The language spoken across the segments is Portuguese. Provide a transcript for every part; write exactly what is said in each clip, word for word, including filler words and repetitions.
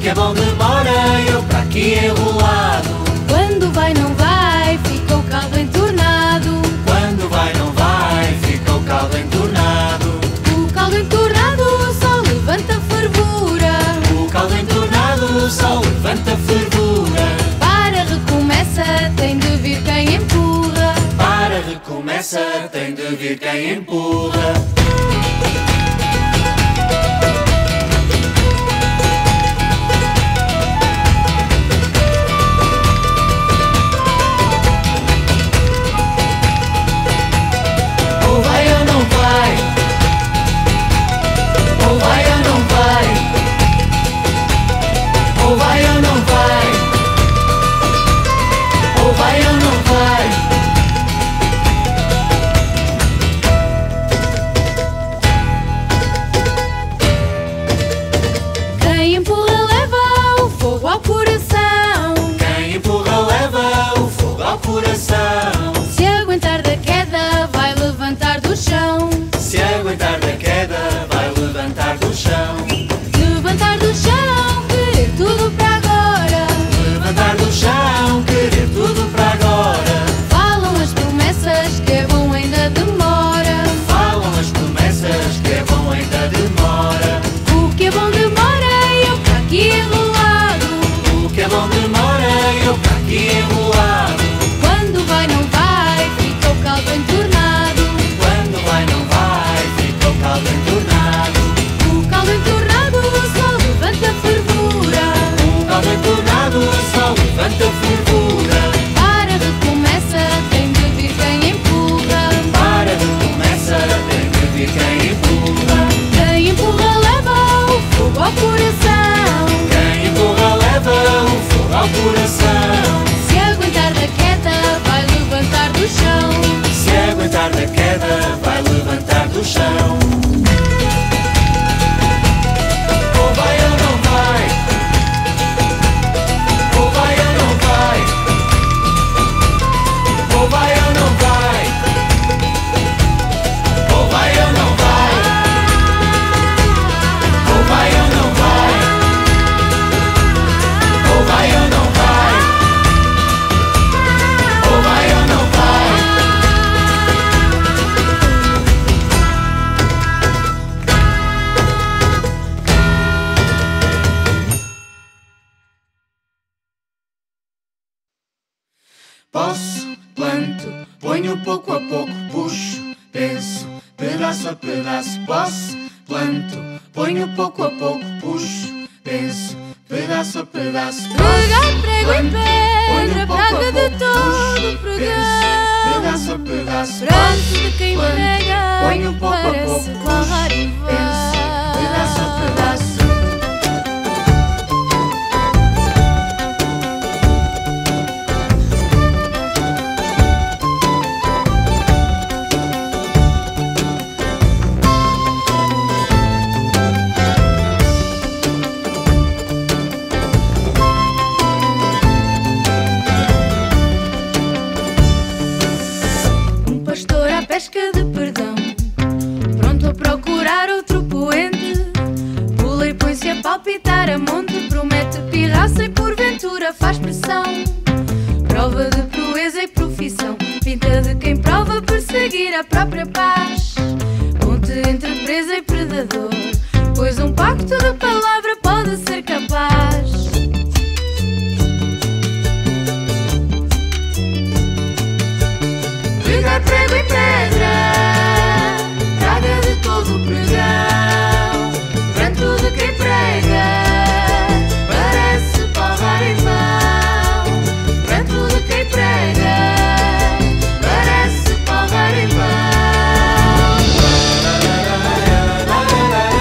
que é bom demora, eu para aqui enrolado. Quando vai não vai, fica o caldo entornado. Quando vai não vai, fica o caldo entornado. O caldo entornado só levanta fervura. O caldo entornado só levanta fervura. Para, recomeça, tem de vir quem empurra. Para, recomeça, tem de vir quem empurra. Ou vai ou não vai, ou vai ou não vai, ou vai ou não vai, ou vai ou não vai. Quem empurra leva o fogo ao coração. Quem empurra leva o fogo ao coração. Se aguentar da queda, vai levantar do chão. Se aguentar da queda, vai levantar do chão. Levantar do chão, querer tudo para agora. Levantar do chão, querer tudo para agora. Falam as promessas que é bom ainda demora. Falam as promessas que é bom ainda demora. O que é bom demora, eu para aqui enrolado. O que é bom demora, eu para aqui enrolado. Quando vai não vai, fica o caldo entornado. Quando vai não vai, fica o caldo entornado. O caldo entornado só levanta fervura. O caldo entornado só levanta fervura. Para, recomeça, tem de vir quem empurra. Para, recomeça, tem de vir quem empurra. Quem empurra leva o fogo ao coração. Quem empurra leva o fogo ao coração. Se aguentar da queda, vai levantar do chão. Se aguentar da queda, vai levantar do chão. Ou vai ou não vai, ou vai ou não vai, ou vai ou não vai, ou vai ou não vai, ou vai ou não vai, ou vai ou não vai, ou vai ou não vai. Posso, planto, ponho pouco a pouco, puxo, penso, pedaço a pedaço. Posso, planto, ponho pouco a pouco, puxo, penso, pedaço a pedaço. Pregar, prego e pedra, ponho pouco a praga de pouco, todo puxo, pregão. pedaço a pedaço. Pranto de quem Planto, prega ponho e pouco a pouco, parece barrar e puxo, penso, pedaço a pedaço. Um pastor à pesca de perdão, pronto a procurar outro poente. Pula e põe-se a palpitar a monte, promete pirraça e porventura faz pressão. Prova de proeza e profissão, pinta de quem prova perseguir a própria paz. Ponte entre presa e predador, pois um pacto de palavra pode ser capaz. Pregar, prego e pedra, praga de todo o pregão. Pranto de quem prega, parece palmar em vão. Pranto de quem prega, parece palmar em vão.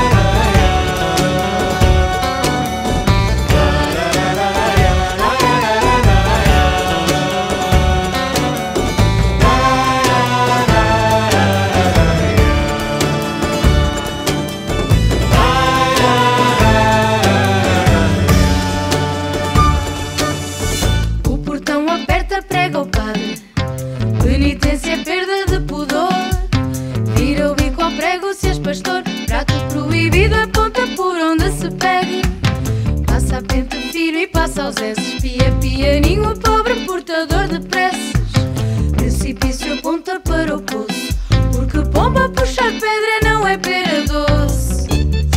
Passa aos esses, pia, pianinho, o pobre portador de preces. Precipício aponta para o poço, porque pomba puxar pedra não é pera doce.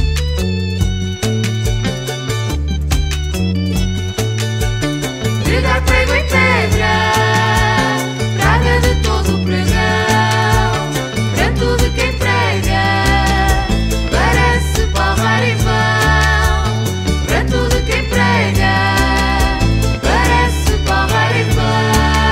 De dar prego em pedra, praga de todo o pregão, pranto de quem prega, parece palmar em vão. Pranto de quem prega, parece palmar em vão.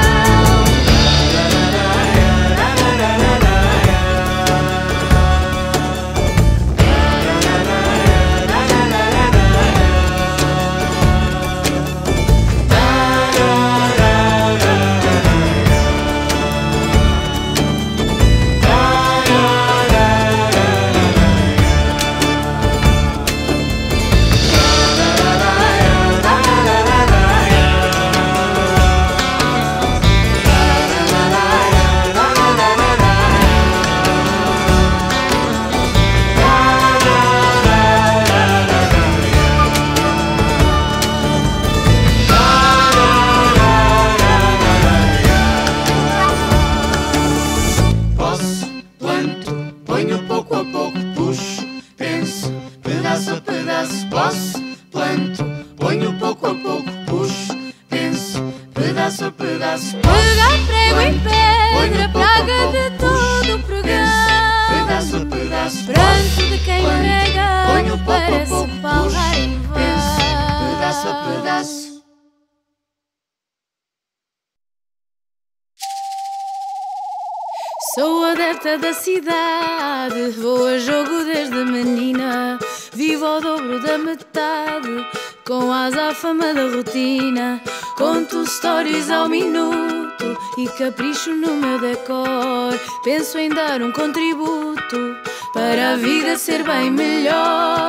Sou adepta da cidade, vou a jogo desde menina. Vivo ao dobro da metade, com a azáfama da rotina. Conto stories ao minuto e capricho no meu decor. Penso em dar um contributo para a vida ser bem melhor.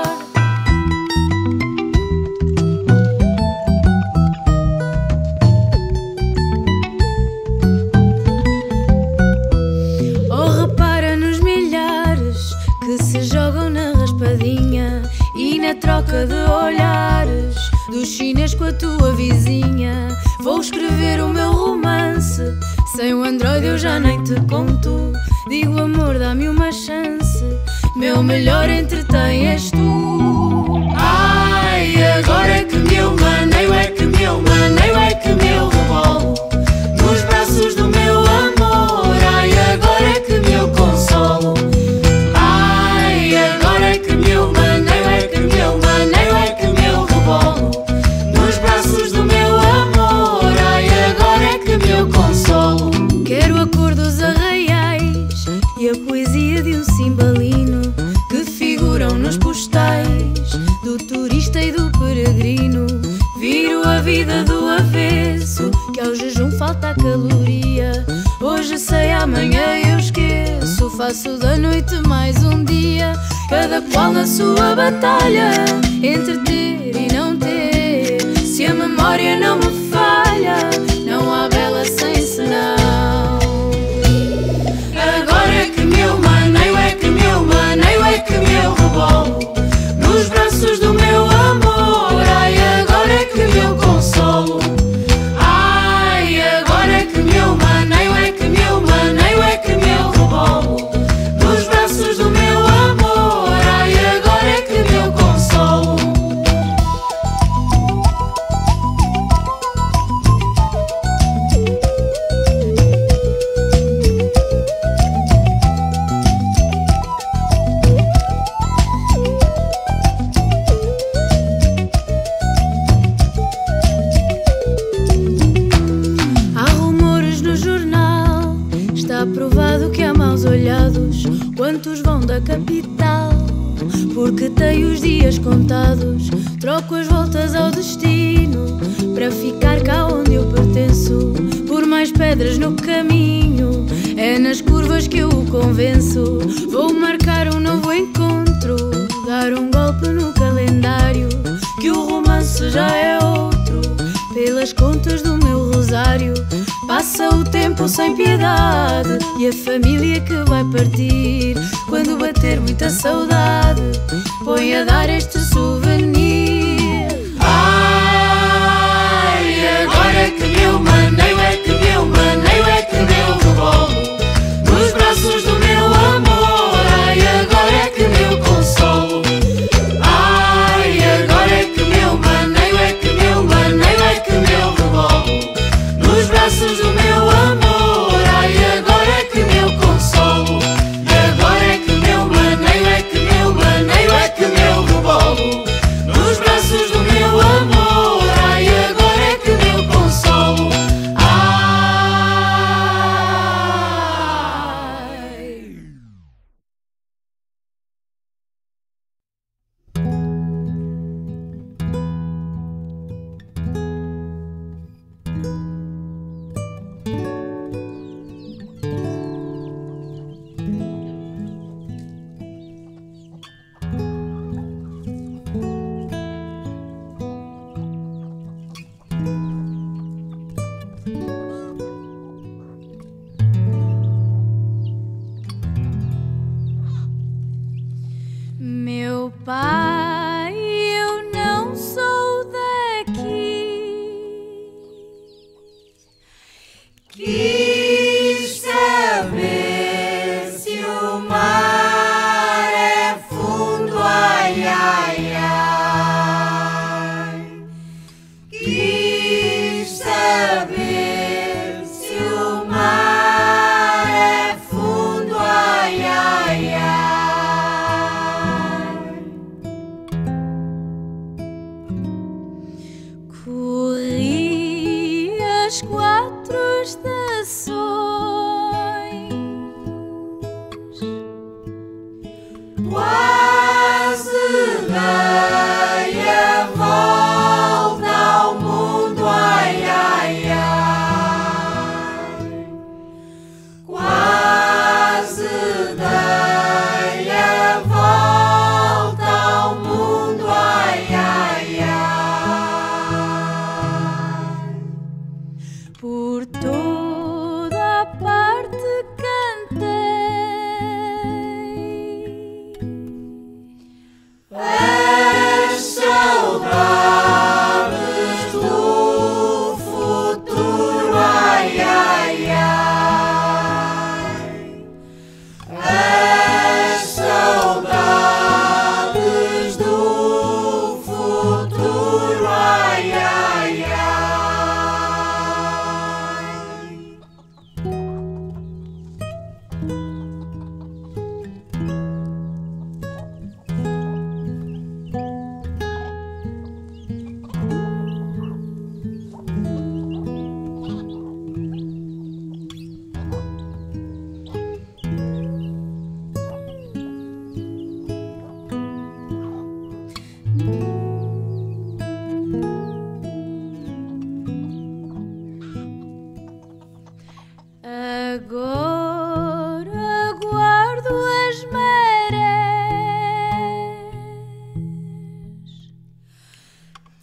E na troca de olhares dos chinês com a tua vizinha, vou escrever o meu romance. Sem o Android eu já nem te conto. Digo amor, dá-me uma chance. Meu melhor entretém és tu. Ai, agora é que me eu maneio, é que me eu maneio, é que me eu rebolo nos braços do meu amor. Ai, agora é que me eu consolo. Ai, agora é que me eu maneio, é que me eu maneio, é que me eu rebolo nos braços do meu amor. Ai, agora é que me eu consolo. Quero a cor dos arraiais e a poesia de um cimbalino que figuram nos postais do turista e do peregrino. Viro a vida do avesso, que ao jejum falta a caloria. Hoje sei, amanhã eu esqueço. Faço da noite mais um dia, cada qual na sua batalha entre ter e não ter. Se a memória não me falha, não há bela sem senão. Agora é que me eu maneio, é que me eu maneio, é que me eu rebolo nos braços do meu amor. Ai, agora é que me eu consolo. Ai, agora é que me eu maneio, é que me eu maneio, é que me eu rebolo nos braços do meu amor. Ai, agora é que me eu consolo. Quantos vão da capital? Porque tenho os dias contados. Troco as voltas ao destino para ficar cá onde eu pertenço. Por mais pedras no caminho, é nas curvas que eu o convenço. Vou marcar um novo encontro, dar um golpe no calendário, que o romance já é outro. Pelas contas do meu rosário passa o tempo sem piedade, e a família que vai partir quando bater muita saudade põe a dar este souvenir. Ah,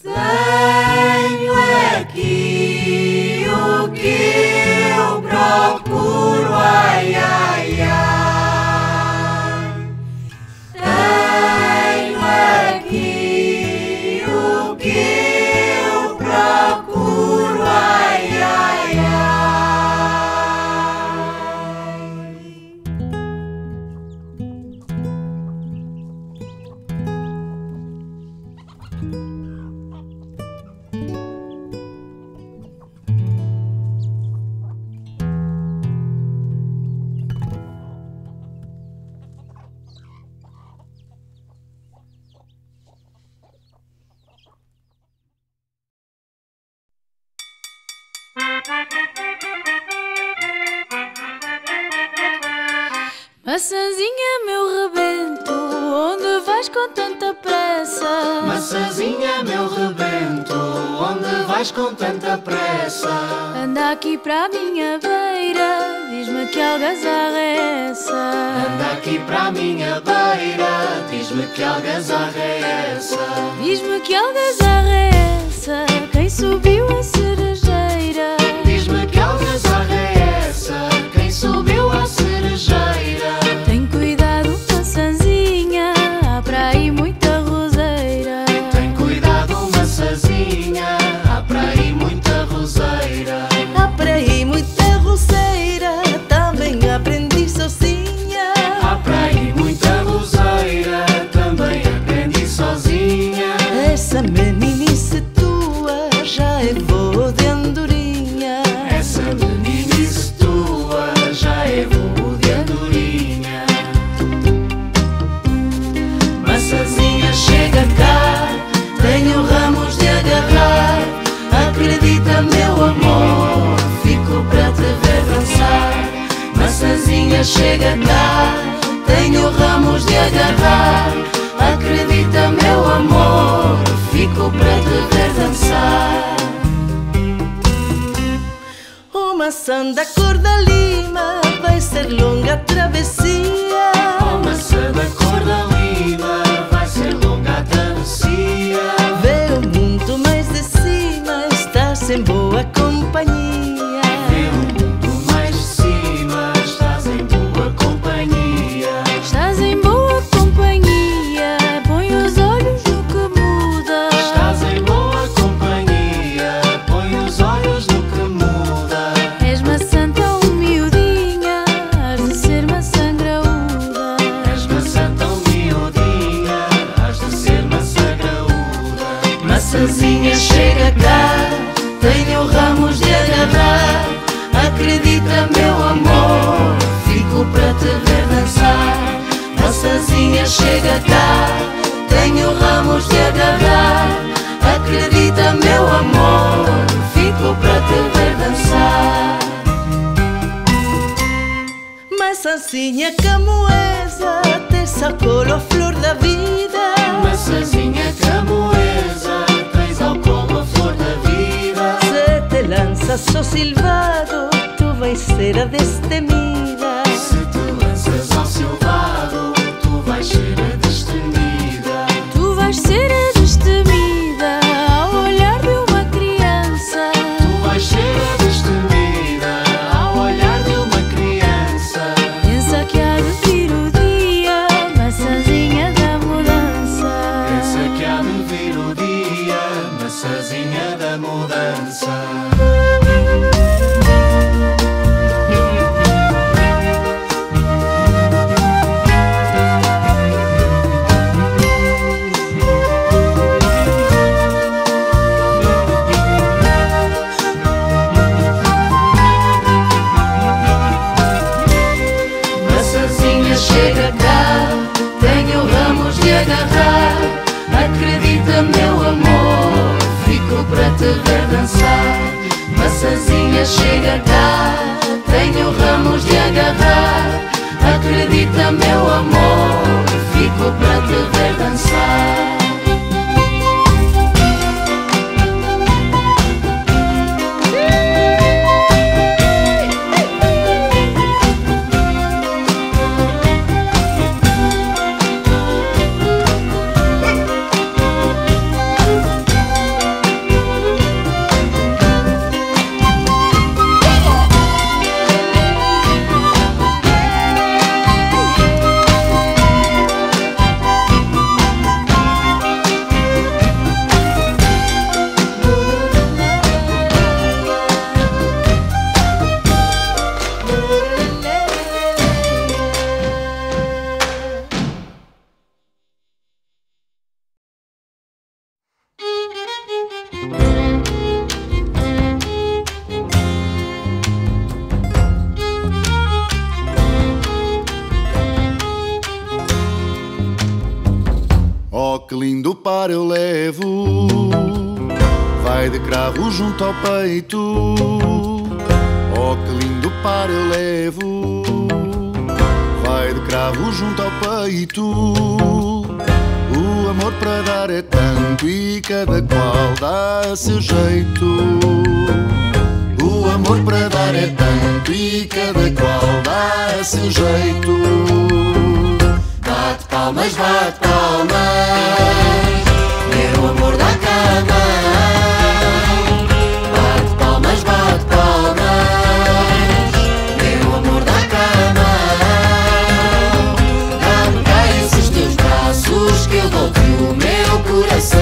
Tenho aqui o que eu procuro, ai, ai, ai. Tenho aqui o que eu procuro, ai, ai, ai. Maçãzinha, meu rebento, onde vais com tanta pressa? Maçãzinha, meu rebento, onde vais com tanta pressa? Anda aqui para a minha beira, diz-me que algazarra é essa? Anda aqui para a minha beira, diz-me que algazarra é essa? Diz-me que algazarra é essa? Quem subiu a cerejeira? Diz-me que algazarra é essa? Quem subiu a cerejeira? Tem cuidado, maçãzinha, há para aí muita roseira. Tem cuidado, maçãzinha, há para aí muita roseira. Há para aí muita roseira, também aprendi sozinha. Há para aí muita roseira, também aprendi sozinha. Essa meninice tua já é voo de andorinha. Essa meninice tua já é voo de andorinha. Maçãzinha, chega cá, tenho ramos de agarrar. Acredita, meu amor, fico para te ver dançar. Maçãzinha, chega cá, tenho ramos de agarrar. Acredita, meu amor, fico para te ver dançar. Oh, maçã da cor da lima, vai ser longa a travessia. Oh, maçã da cor da lima, vai ser longa a travessia. Vê o mundo mais de cima, estás em boa companhia. Vê o mundo mais de cima, estás em boa companhia. Estás em boa companhia, põe os olhos no que muda. Estás em boa companhia, põe os olhos no que muda. És maçã tão miudinha, has de ser maçã graúda. És maçã tão miudinha, has de ser maçã graúda. Maçãzinha, chega cá, tenho ramos de agarrar. Acredita, meu amor, fico para te ver dançar. Maçãzinha, chega cá, tenho ramos de agarrar. Acredita, meu amor, fico para te ver dançar. Maçãzinha camoesa, te sacolou a flor da vida. Maçãzinha camoesa, tens ao colo a flor da vida. Se te lanças ao silvado, tu vais ser a destemida. Se te lanças ao silvado, tu vais ser a destemida. Tu vais ser a destemida ao olhar de uma criança. Tu vais ser a destemida ao olhar de uma criança. Pensa que há de vir o dia, maçãzinha da mudança. Pensa que há de vir o dia, maçãzinha da mudança. Maçãzinha, chega cá, tenho ramos de agarrar. Acredita, meu amor, fico para te ver dançar. Maçãzinha, chega cá, tenho ramos de agarrar. Acredita, meu amor, fico para te ver dançar. Oh, que lindo par eu levo, vai de cravo junto ao peito. Oh, que lindo par eu levo, vai de cravo junto ao peito. O amor para dar é tanto e cada qual dá a seu jeito. O amor para dar é tanto e cada qual dá a seu jeito. Bate palmas, bate palmas, meu amor da cama. Bate palmas, bate palmas, meu amor da cama. Dá-me cá esses teus braços que eu dou-te o meu coração.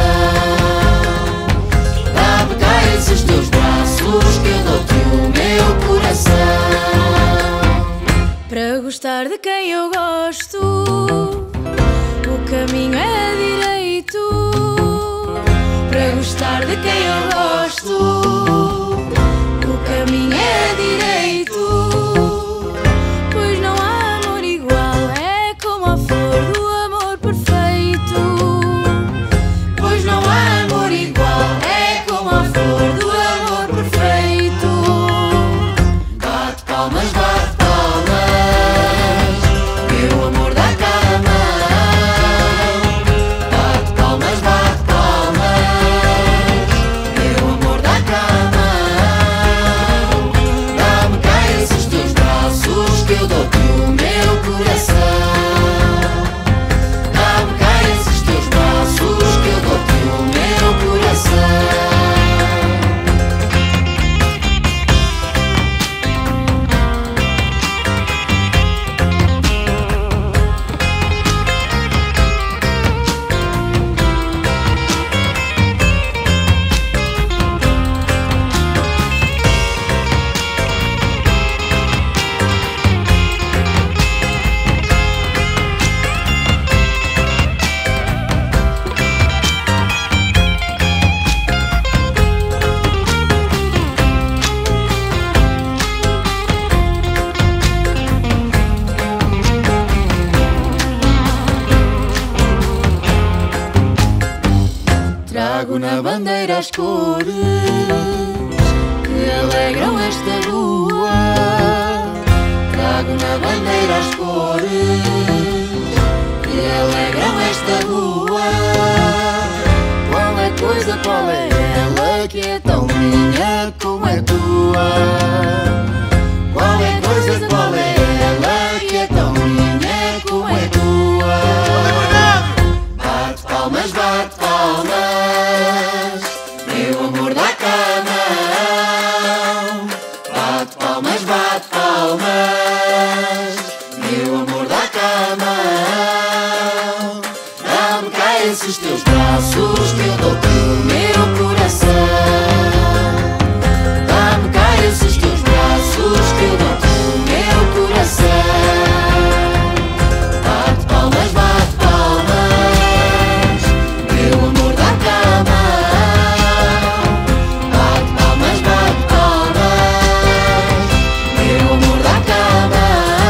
Dá-me cá esses teus braços que eu dou-te o meu coração. Para gostar de quem eu gosto, o caminho é direito. Para gostar de quem eu gosto, o caminho é direito. Pois não há amor igual, é como a flor do amor perfeito. Pois não há amor igual, é como a flor do amor perfeito. Bate palmas, bate palmas, meu amor da cama. Bate palmas, bate palmas, meu amor da cama. Dá-me cá esses teus braços que eu dou-te o meu coração. Dá-me cá esses teus braços que eu dou-te o meu coração. Trago na bandeira as cores que alegram esta rua. Trago na bandeira as cores que alegram esta rua. Qual é coisa, qual é ela que é tão minha como é tua? Qual é coisa, qual é ela que é tão minha como é tua? Bate palmas, bate palmas, meu amor da cama. Bate palmas, bate palmas, meu amor da cama. Dá-me cá esses teus braços que eu dou-te o meu coração. Dá-me cá esses teus braços que eu dou-te o meu coração. Bate palmas, bate palmas, meu amor da cama. Bate palmas, bate palmas, meu amor da cama.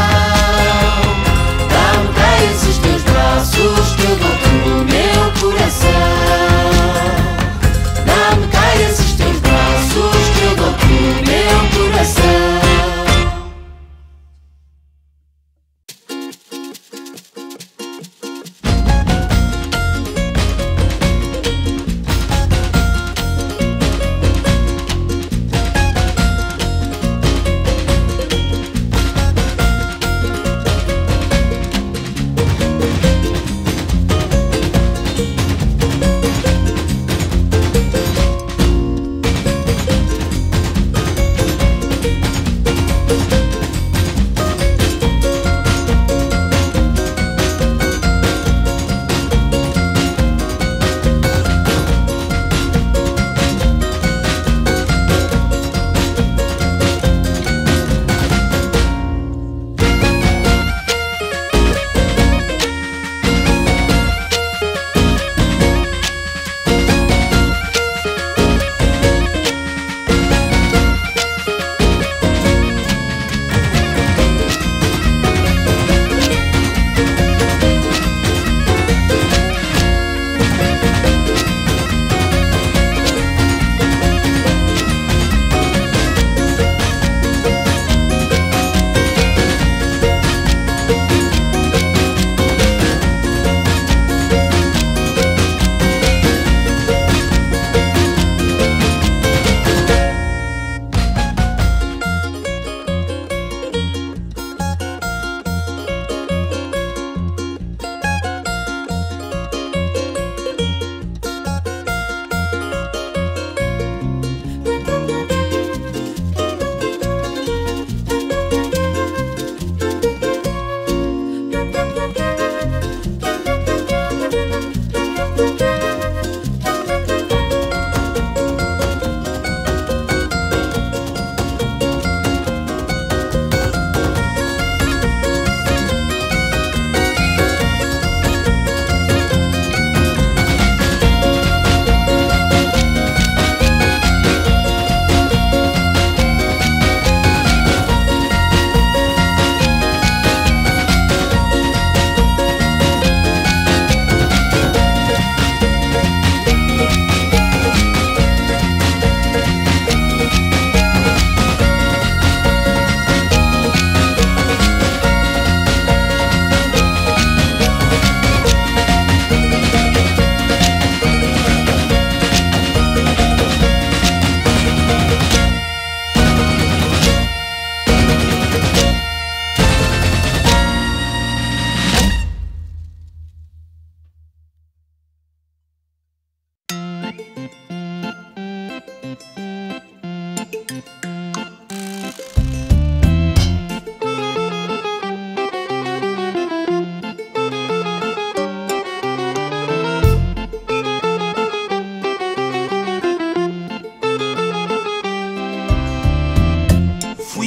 Dá-me cá esses teus braços que eu dou-te o meu coração. Dá-me cá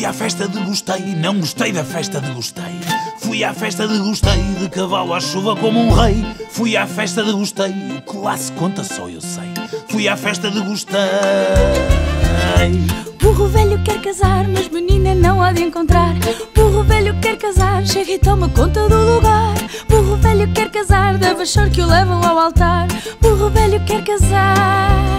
Fui à festa de gostei, não gostei da festa de gostei. Fui à festa de gostei, de cavalo à chuva como um rei. Fui à festa de gostei, o que lá se conta só eu sei. Fui à festa de gostei. Burro velho quer casar, mas menina não há de encontrar. Burro velho quer casar, chega e toma conta do lugar. Burro velho quer casar, deve achar que o levam ao altar. Burro velho quer casar.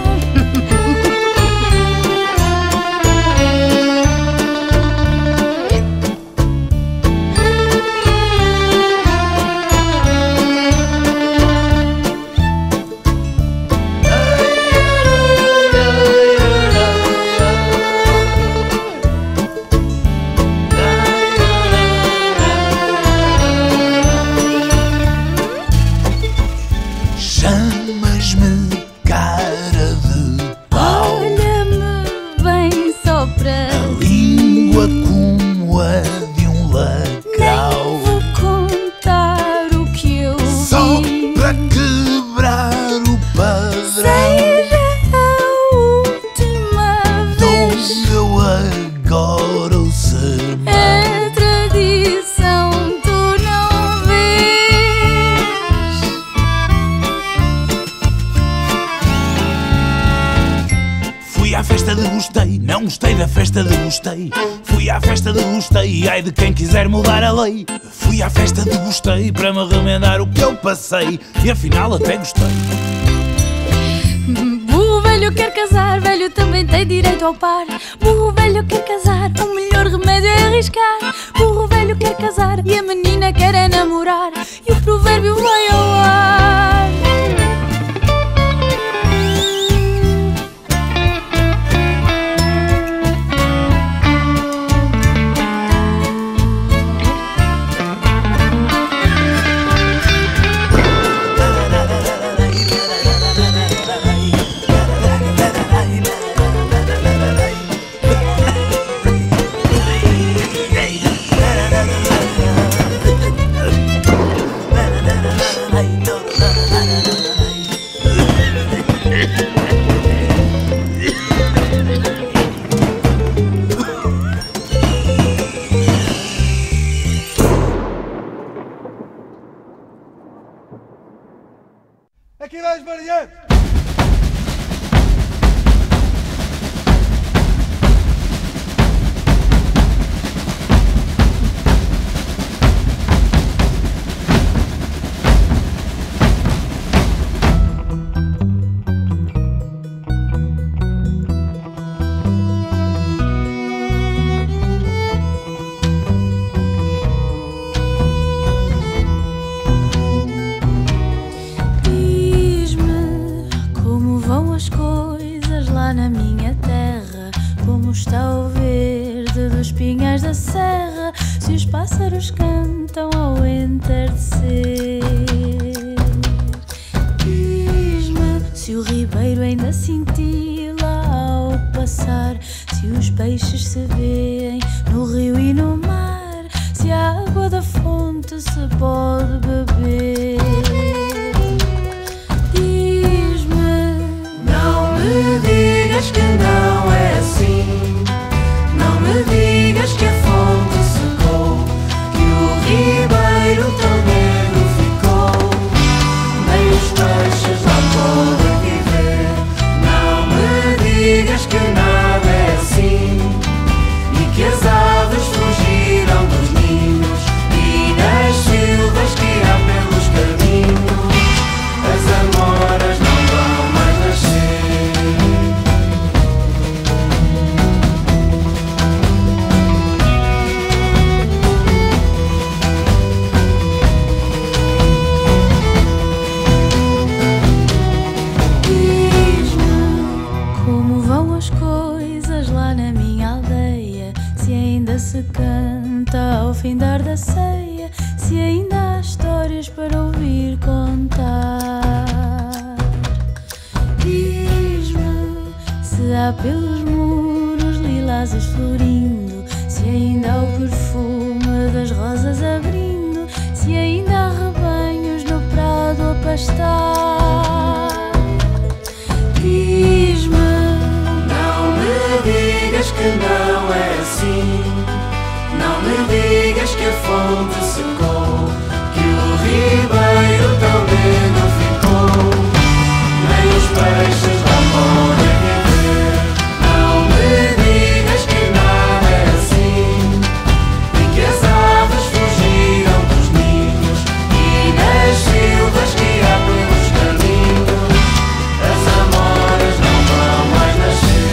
Chamas-me cara de pau, Olha-me bem só para a língua como a de um lacrau. nem vou contar o que eu Só vi. para quebrar o padrão. Seja a última vez. Dou-me eu agora o sermão. É tradição, tu não vês. Fui à festa de gostei, não gostei da festa de gostei. Fui à festa de gostei, ai de quem quiser mudar a lei. Fui à festa de gostei para me remendar o que eu passei. E afinal até gostei. Burro velho quer casar, velho também tem direito ao par. Burro velho quer casar, o melhor remédio é arriscar. Burro velho quer casar e a menina quer é namorar. E o provérbio vai ao ar. Aqui vai os variantes! Diz-me como vão as coisas lá na minha terra. Como está o verde dos pinhais da serra. Se os pássaros cantam ao entardecer. Diz-me se o ribeiro ainda cintila ao passar. Se os peixes se vêem no rio e no mar. Se a água da fonte se pode beber. Diz-me, Não me digas que não é assim. Não me digas que a fonte secou, que o ribeiro tão negro ficou. Nem os peixes lá podem viver. Não me digas que nada é assim. E que as aves fugiram dos ninhos. E nas silvas que há pelos caminhos as amoras não vão mais nascer. diz-me como vão as coisas lá na minha aldeia. Se ainda se canta ao findar da ceia. Se ainda há histórias para ouvir contar. Diz-me se há pelos muros lilazes florindo. Se ainda há o perfume das rosas abrindo. Se ainda há rebanhos no prado a pastar. Diz-me, Não me digas que não é assim. digas que a fonte secou, que o ribeiro também não ficou, nem os peixes lá podem viver. Não me digas que nada é assim, e que as aves fugiram dos ninhos, e nas silvas que há pelos caminhos as amoras não vão mais nascer.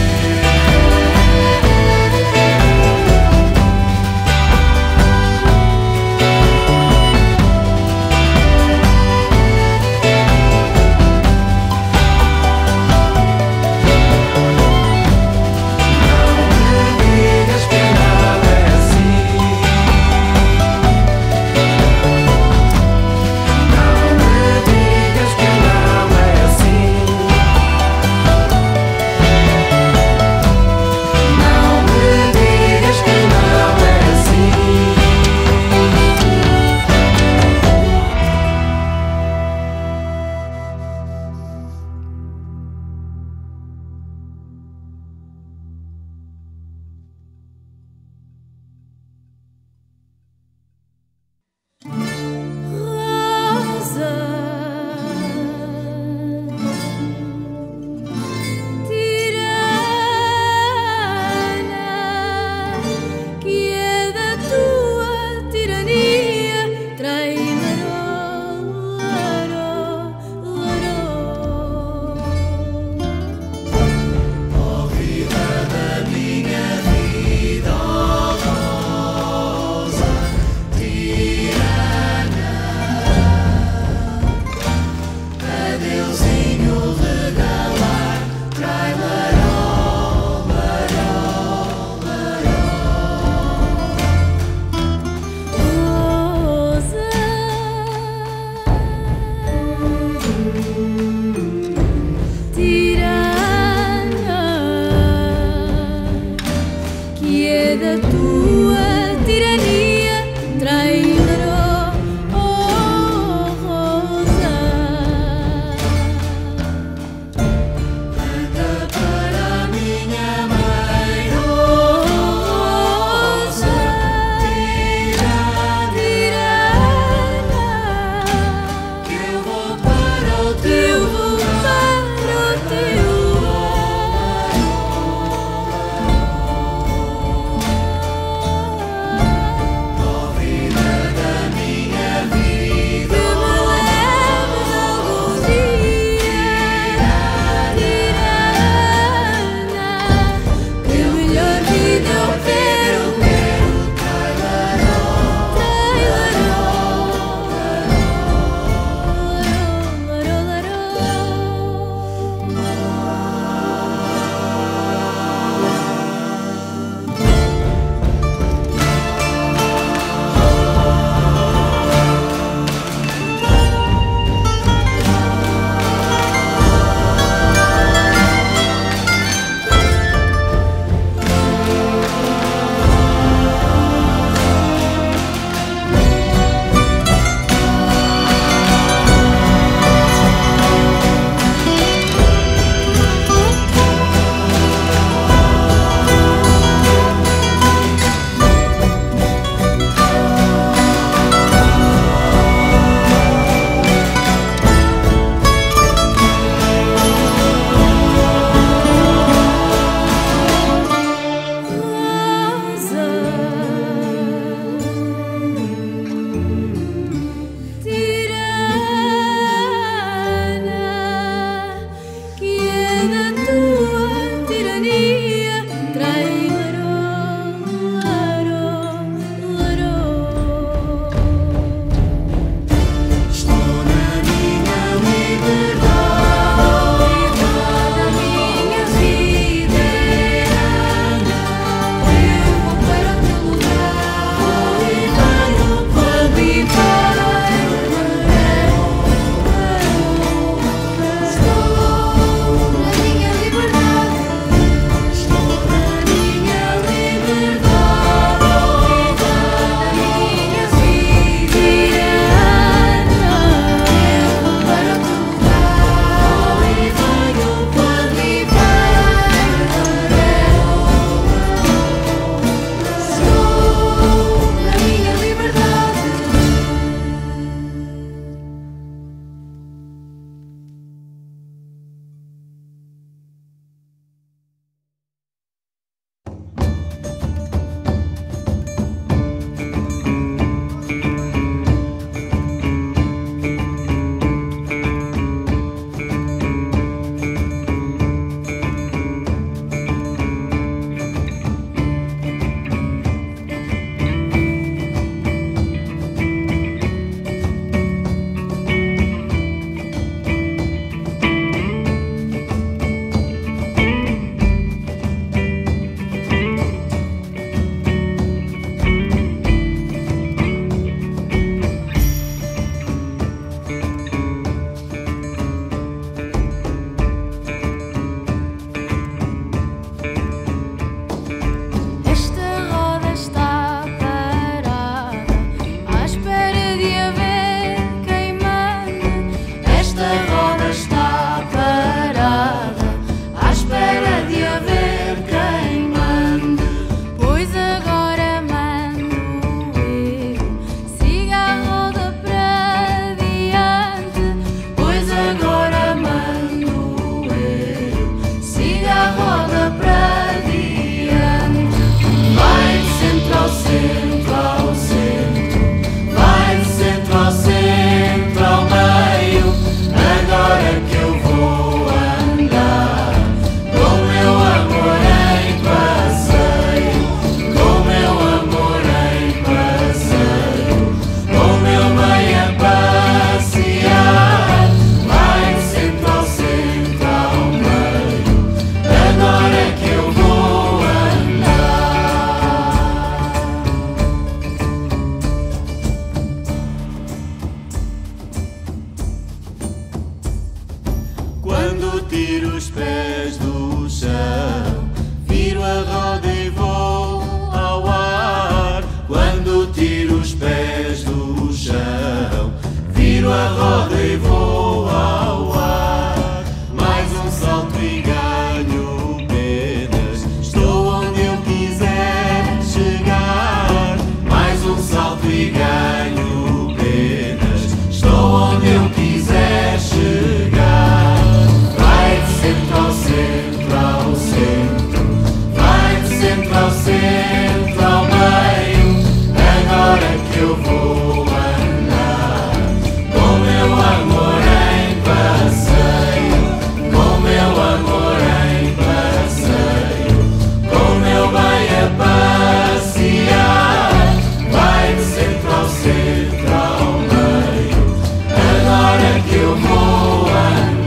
tiro os pés do chão, viro a roda e vou ao ar. Quando tiro os pés do chão, viro a roda e vou ao ar. Mais um salto e ganho penas, estou onde eu quiser chegar. Mais um salto e ganho penas, estou onde eu quiser chegar. Vai de centro ao centro, ao centro, vai de centro ao centro, ao meio. Agora que eu vou andar com meu amor em passeio, com meu amor em passeio, com meu bem a passear. Vai de centro ao centro, ao meio. Agora que eu vou andar.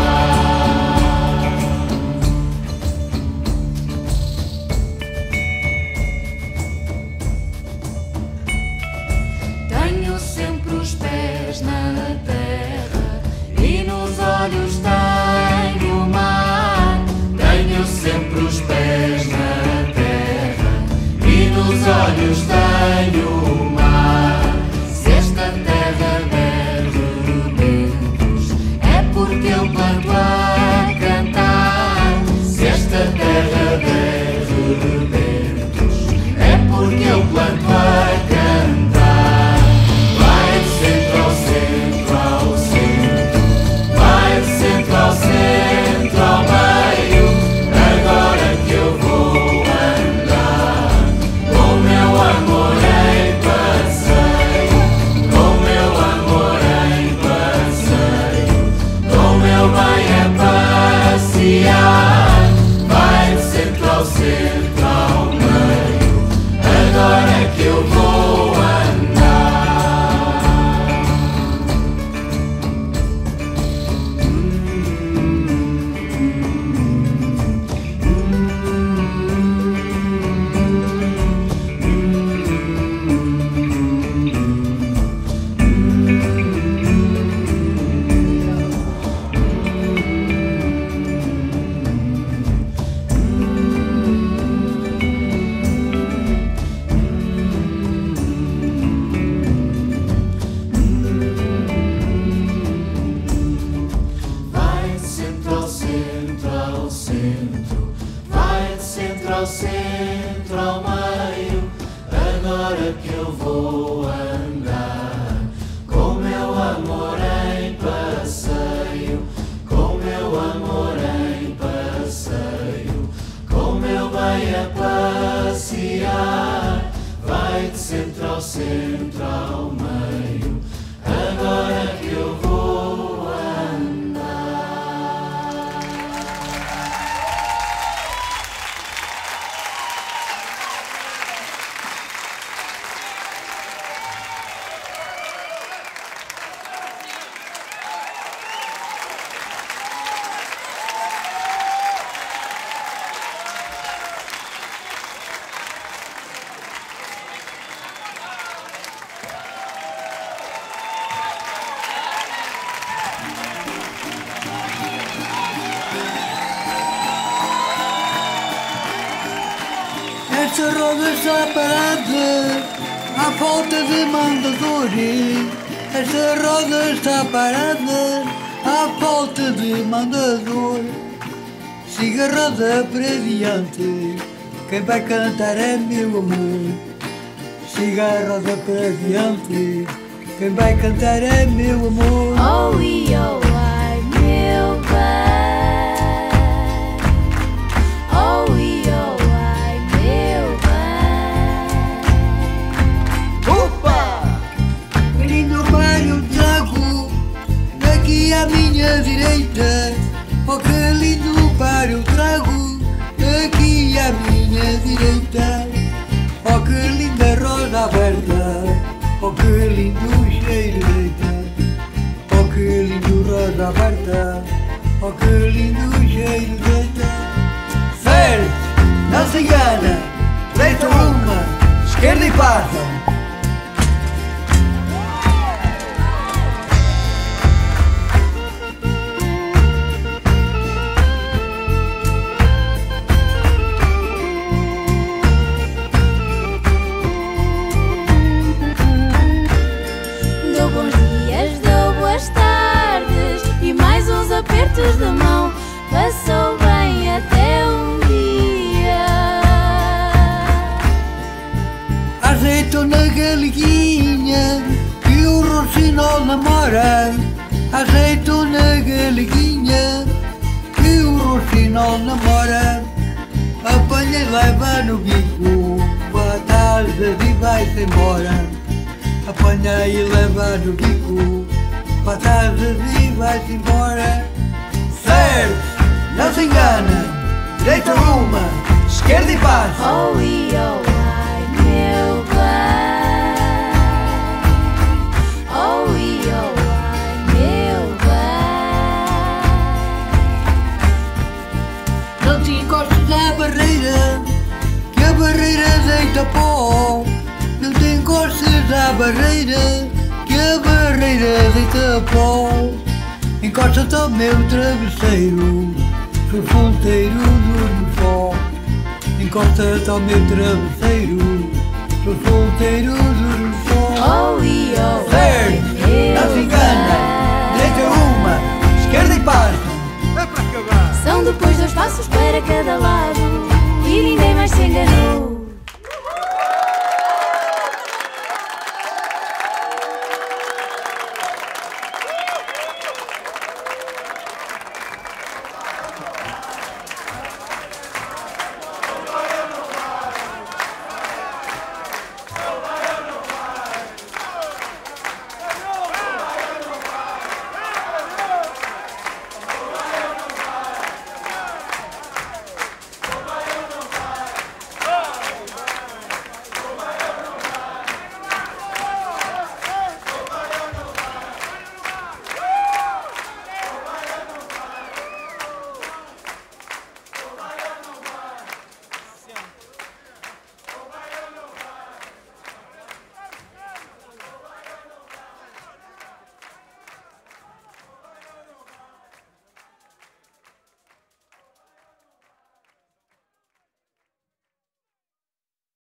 Tenho sempre os pés na terra e nos olhos tenho o mar. Tenho sempre os pés na terra e nos olhos tenho o mar. Se esta terra der rebentos, é porque eu planto a cantar. Se esta terra der rebentos, é porque eu planto a cantar. Vai de centro ao centro, ao centro, vai de centro ao centro, ao meio. Agora que eu vou andar com meu amor em passeio, com meu amor em passeio, com meu bem a passear. Vai de centro ao centro, ao meio. Agora que eu vou andar. Vai de centro ao centro, ao centro, vai de centro ao centro, ao meio. Agora que eu vou andar com meu amor em passeio, com meu amor em passeio, com meu bem a passear. Vai de centro ao centro, ao meio. Agora que eu vou andar. Esta roda está parada à falta de mandadores. Esta roda está parada à falta de mandador. Siga a roda para diante, quem vai cantar é meu amor. Siga a roda para diante, quem vai cantar é meu amor. Oh, e oh, ai, meu bem. Oh, e oh, ai, meu bem. Opa! Que lindo mar eu trago daqui à minha direita. Oh, que lindo par eu trago daqui à minha direita. Oh, que linda rosa aberta. Oh, que lindo cheiro de leite. Oh, que lindo rosa aberta. Oh, que lindo cheiro de leite. Certo, não se engana. Direita uma, esquerda e passa. namora, azeitona galiguinha, que o roxinol namora. Apanha e leva no bico, batatas e vai-se embora. Apanha e leva no bico, batatas e vai-se embora. Certo, não se engana, direita uma, esquerda e passa. Oh e oh ai meu bem, oh e oh ai meu bem. Não te encostes à barreira, que a barreira deita pó. Não te encostes à barreira, que a barreira deita pó. Encosta-te ao meu travesseiro, sou solteiro, durmo só. Encosta-te ao meu travesseiro, sou solteiro, durmo só. Oh e oh Certo, não se engana, direita uma, esquerda e passa. É para acabar. São depois dois passos para cada lado.